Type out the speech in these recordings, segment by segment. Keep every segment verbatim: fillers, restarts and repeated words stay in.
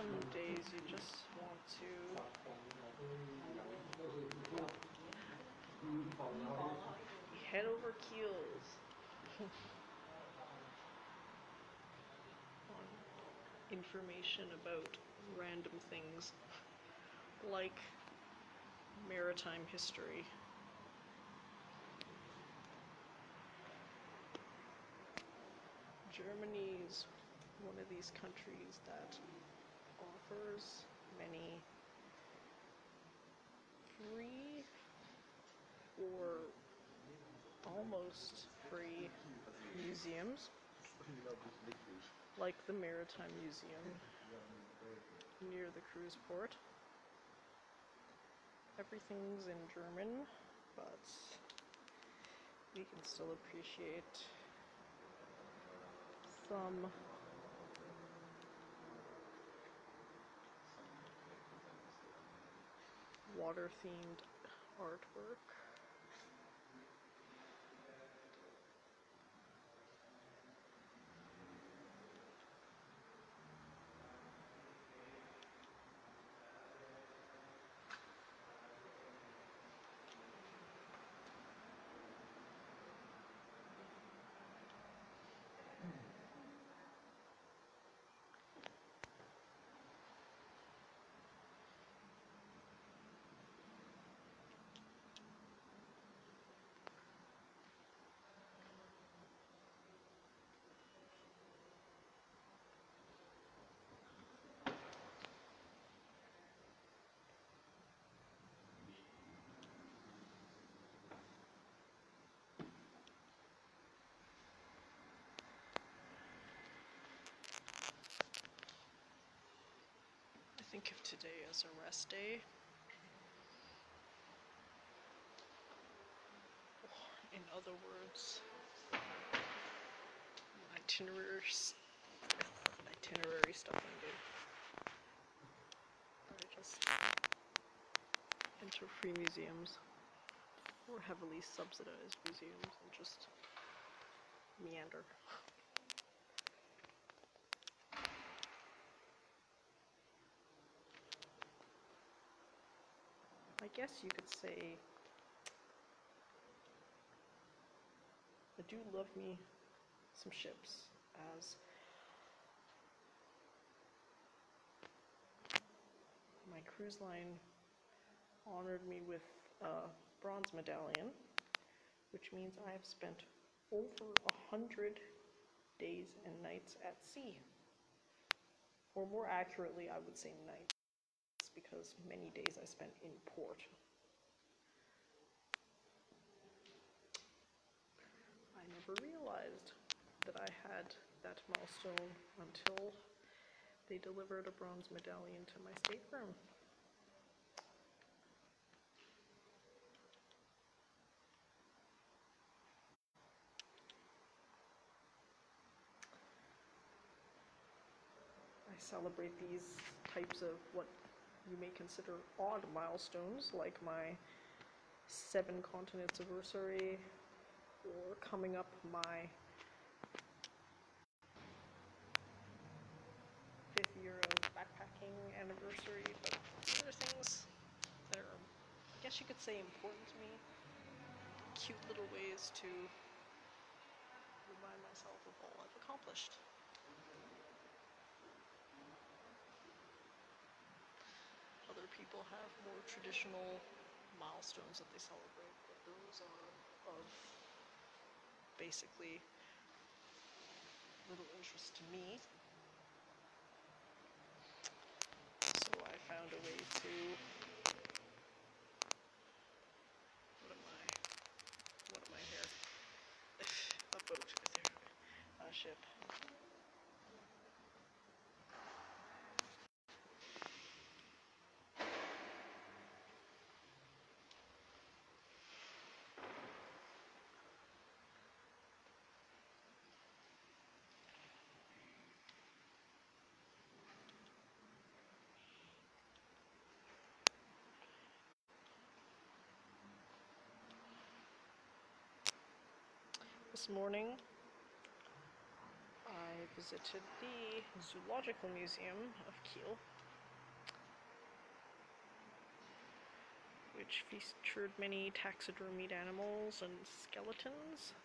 Some days you just want to head over keels on information about random things like maritime history. Germany is one of these countries that offers many free or almost free museums, like the Maritime Museum near the cruise port. Everything's in German, but we can still appreciate some water-themed artwork. I think of today as a rest day. In other words, itinerary, itinerary stuff I'm doing. I just enter free museums or heavily subsidized museums and just meander. I guess you could say I do love me some ships, as my cruise line honored me with a bronze medallion, which means I have spent over a hundred days and nights at sea. Or more accurately, I would say nights, because many days I spent in port. I never realized that I had that milestone until they delivered a bronze medallion to my stateroom. I celebrate these types of what you may consider odd milestones, like my seven continents anniversary, or coming up my fifth year of backpacking anniversary, but these are things that are, I guess you could say, important to me. Cute little ways to remind myself of all I've accomplished. Other people have more traditional milestones that they celebrate, but those are of basically little interest to me. So I found a way to, what am I, what am I here? A boat, a ship. This morning, I visited the Zoological Museum of Kiel. which featured many taxidermied animals and skeletons.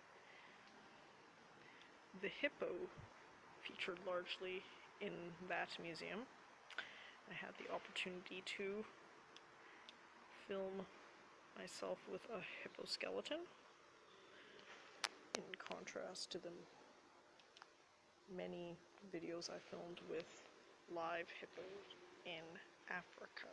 The hippo featured largely in that museum. I had the opportunity to film myself with a hippo skeleton, in contrast to the many videos I filmed with live hippos in Africa.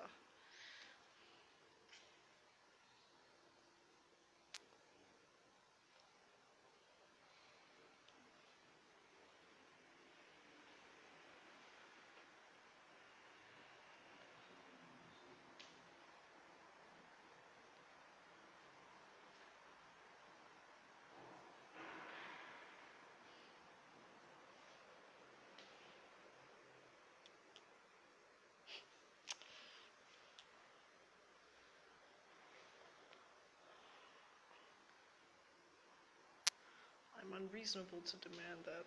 I'm unreasonable to demand that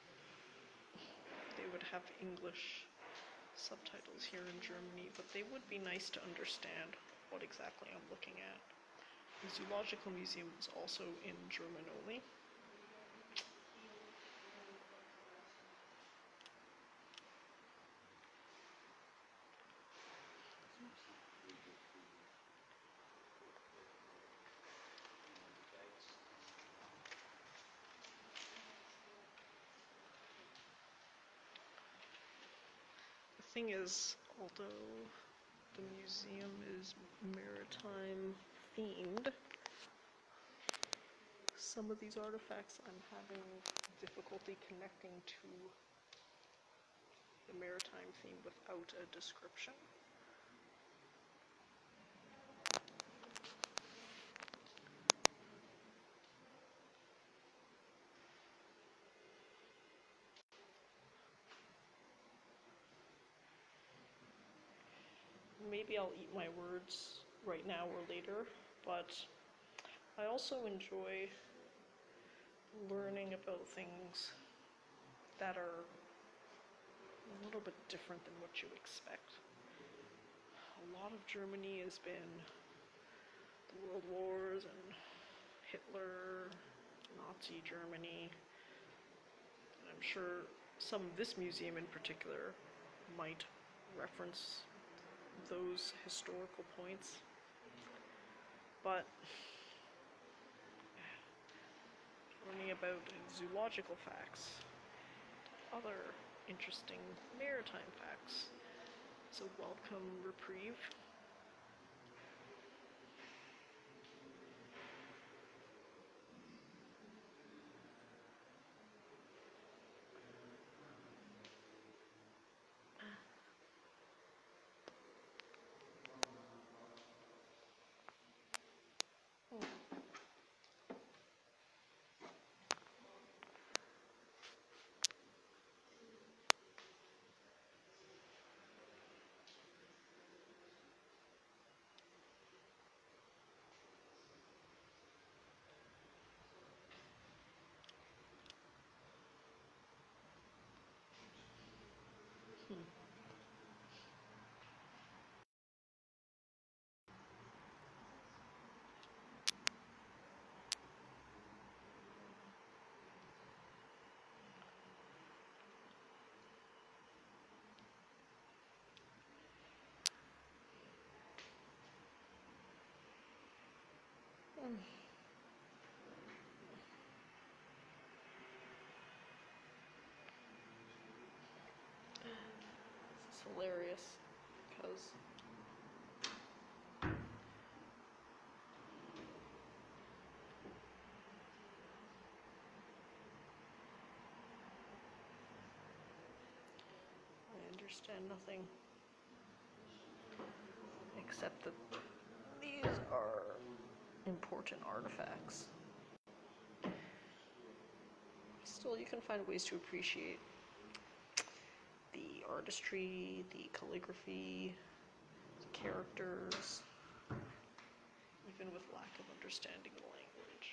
they would have English subtitles here in Germany, but they would be nice to understand what exactly I'm looking at. The Zoological Museum is also in German only. The thing is, although the museum is maritime themed, some of these artifacts I'm having difficulty connecting to the maritime theme without a description. Maybe I'll eat my words right now or later, but I also enjoy learning about things that are a little bit different than what you expect. A lot of Germany has been the World Wars and Hitler, Nazi Germany, and I'm sure some of this museum in particular might reference those historical points, but learning about zoological facts, other interesting maritime facts, is a welcome reprieve. Mm. This is hilarious because I understand nothing except that these are important artifacts. Still, you can find ways to appreciate the artistry, the calligraphy, the characters, even with lack of understanding the language.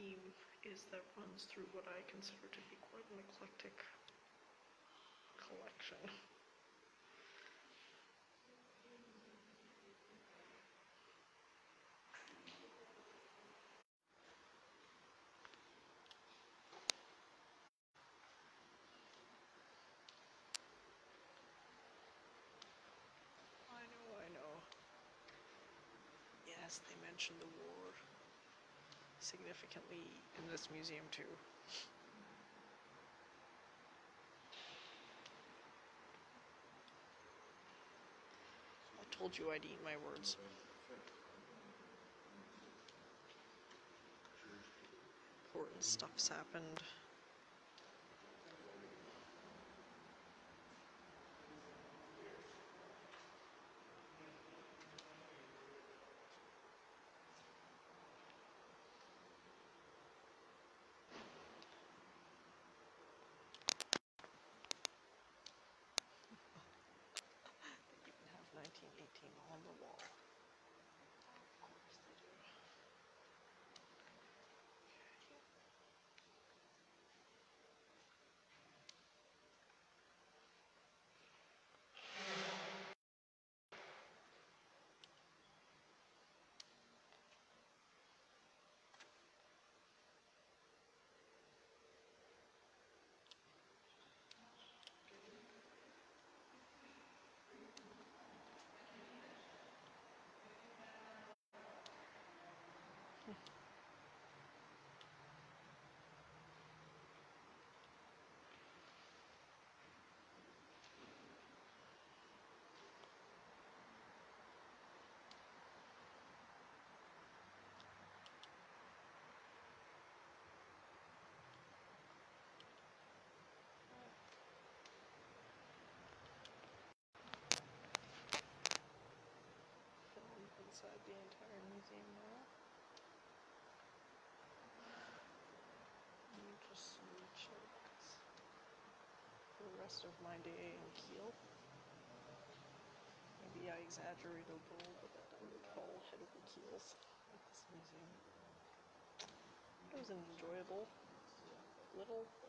theme is that runs through what I consider to be quite an eclectic collection. I know, I know. Yes, they mentioned the war significantly in this museum too. I told you I'd eat my words. Important stuff's happened. They even have nineteen eighteen on the wall. Of course they do. Film inside the entire museum now. You just chillax for the rest of my day in Kiel. Maybe I exaggerate a little, but that I would fall head over heels at this museum. It was an enjoyable little